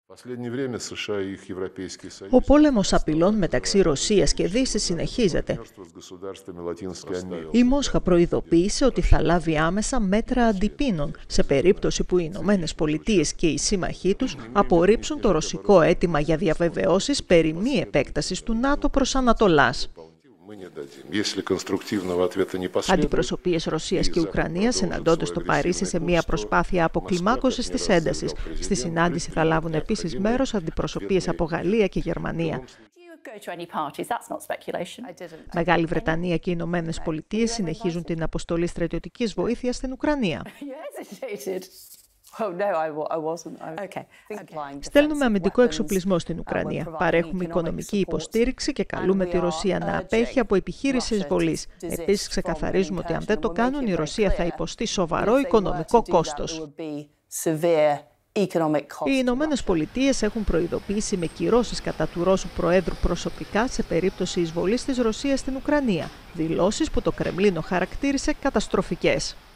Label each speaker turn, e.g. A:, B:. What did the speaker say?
A: Ο πόλεμος απειλών μεταξύ Ρωσίας και Δύσης συνεχίζεται. Η Μόσχα προειδοποίησε ότι θα λάβει άμεσα μέτρα αντιπίνων σε περίπτωση που οι Ηνωμένες Πολιτείες και οι σύμμαχοί τους απορρίψουν το ρωσικό αίτημα για διαβεβαιώσεις περί μη επέκτασης του ΝΑΤΟ προς Ανατολάς. Αντιπροσωπείες Ρωσίας και Ουκρανίας συναντώνται στο Παρίσι σε μια προσπάθεια αποκλιμάκωσης της έντασης. Στη συνάντηση θα λάβουν επίσης μέρος αντιπροσωπείες από Γαλλία και Γερμανία. Μεγάλη Βρετανία και οι Ηνωμένες Πολιτείες συνεχίζουν την αποστολή στρατιωτικής βοήθειας στην Ουκρανία. Στέλνουμε αμυντικό εξοπλισμό στην Ουκρανία. Παρέχουμε οικονομική υποστήριξη και καλούμε τη Ρωσία να απέχει από επιχείρηση εισβολής. Επίσης, ξεκαθαρίζουμε ότι αν δεν το κάνουν, η Ρωσία θα υποστεί σοβαρό οικονομικό κόστος. Οι Ηνωμένες Πολιτείες έχουν προειδοποιήσει με κυρώσεις κατά του Ρώσου Προέδρου προσωπικά σε περίπτωση εισβολής της Ρωσίας στην Ουκρανία. Δηλώσεις που το Κρεμλίνο χαρακτήρισε καταστροφικές.